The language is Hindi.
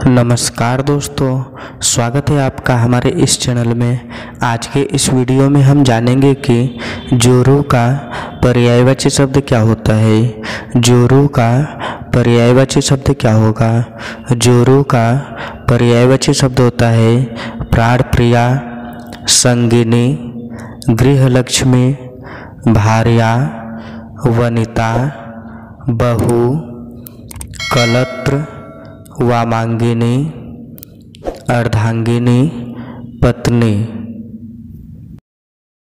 नमस्कार दोस्तों, स्वागत है आपका हमारे इस चैनल में। आज के इस वीडियो में हम जानेंगे कि जोरू का पर्यायवाची शब्द क्या होता है। जोरू का पर्यायवाची शब्द क्या होगा? जोरू का पर्यायवाची शब्द होता है प्राण प्रिया, संगिनी, गृहलक्ष्मी, भार्या, वनिता, बहू, कलत्र, वामांगिनी, अर्धांगिनी, पत्नी।